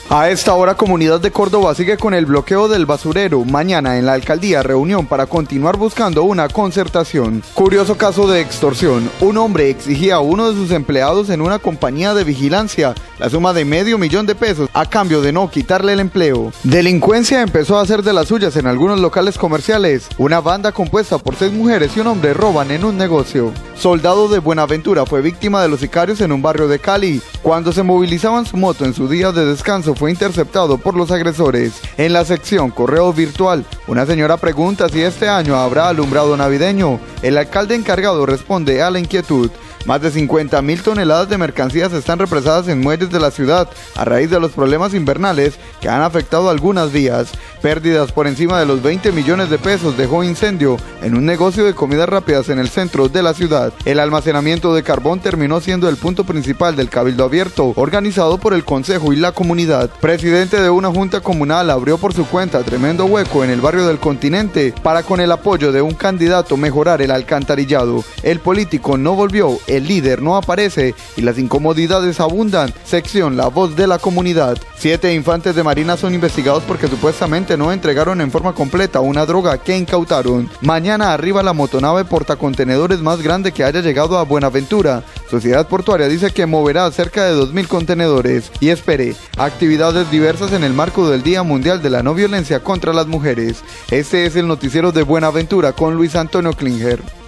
A esta hora, Comunidad de Córdoba sigue con el bloqueo del basurero. Mañana en la alcaldía reunión para continuar buscando una concertación. Curioso caso de extorsión. Un hombre exigía a uno de sus empleados en una compañía de vigilancia la suma de $500,000 a cambio de no quitarle el empleo. Delincuencia empezó a hacer de las suyas en algunos locales comerciales. Una banda compuesta por 6 mujeres y un hombre roban en un negocio. Soldado de Buenaventura fue víctima de los sicarios en un barrio de Cali. Cuando se movilizaban su moto en su día de descanso, fue interceptado por los agresores. En la sección Correo Virtual, una señora pregunta si este año habrá alumbrado navideño. El alcalde encargado responde a la inquietud. Más de 50.000 toneladas de mercancías están represadas en muelles de la ciudad a raíz de los problemas invernales que han afectado algunas vías. Pérdidas por encima de los 20 millones de pesos dejó incendio en un negocio de comidas rápidas en el centro de la ciudad. El almacenamiento de carbón terminó siendo el punto principal del cabildo abierto, organizado por el consejo y la comunidad. Presidente de una junta comunal abrió por su cuenta tremendo hueco en el barrio del Continente para, con el apoyo de un candidato, mejorar el alcantarillado. El político no volvió, el líder no aparece y las incomodidades abundan. Sección La Voz de la Comunidad. 7 infantes de marina son investigados porque supuestamente no entregaron en forma completa una droga que incautaron. Mañana arriba la motonave portacontenedores más grande que haya llegado a Buenaventura. Sociedad Portuaria dice que moverá cerca de 2.000 contenedores. Y espere, actividades diversas en el marco del Día Mundial de la No Violencia contra las Mujeres. Este es el noticiero de Buenaventura con Luis Antonio Klinger.